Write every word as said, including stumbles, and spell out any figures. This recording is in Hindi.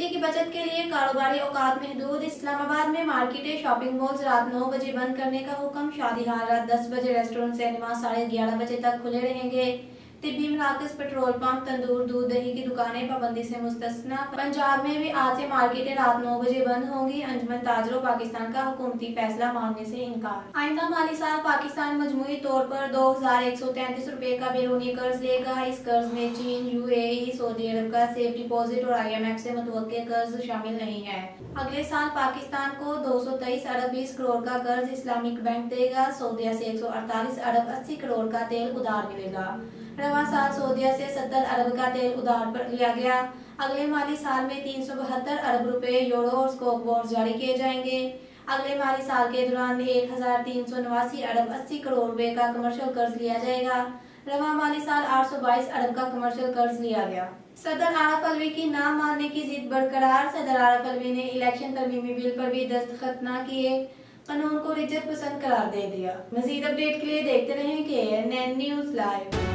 बिजली की बचत के लिए कारोबारी औकात महदूद। इस्लामाबाद में मार्केटें, शॉपिंग मॉल्स रात नौ बजे बंद करने का हुक्म। शादी हाल रात दस बजे, रेस्टोरेंट, सिनेमा साढ़े ग्यारह बजे तक खुले रहेंगे। तिब्बी मराकज, पेट्रोल पंप, तंदूर, दूध दही की दुकानें पाबंदी से मुस्तस्ना। पंजाब में भी आज से मार्केटें रात नौ बजे बंद होंगी। अंजुमन ताजरों पाकिस्तान का हुकूमती फैसला मानने से इनकार। आइंदा माली साल पाकिस्तान मजमूई तौर पर दो हजार एक सौ तैंतीस रुपए का बैरूनी कर्ज लेगा। इस कर्ज में चीन, यूएई, सऊदी अरब का सेफ डिपॉजिट और आई एम एफ से मुतवक्किल कर्ज शामिल नहीं है। अगले साल पाकिस्तान को दो सौ तेईस अरब बीस करोड़ का कर्ज इस्लामिक बैंक देगा। सऊदिया से एक सौ अड़तालीस अरब अस्सी करोड़ का तेल उधार मिलेगा। रवां साल सऊदिया से सत्तर अरब का तेल उधार पर लिया गया। अगले माली साल में तीन सौ बहत्तर अरब रुपए यूरो और स्कोप बॉन्ड्स जारी किए जाएंगे। अगले माली साल के दौरान एक हजार तीन सौ नवासी अरब अस्सी करोड़ रुपए का कमर्शियल कर्ज लिया जाएगा। रवां माली साल आठ सौ बाईस अरब का कमर्शियल कर्ज लिया गया। सदर आरफ अलवी की ना मानने की जिद बरकरार। सदर आरफ अलवी ने इलेक्शन तरमीमी बिल पर भी दस्तखत न किए, कानून को रिजत पसंद करार दे दिया। मजीद अपडेट के लिए देखते रहें के एन एन न्यूज लाइव।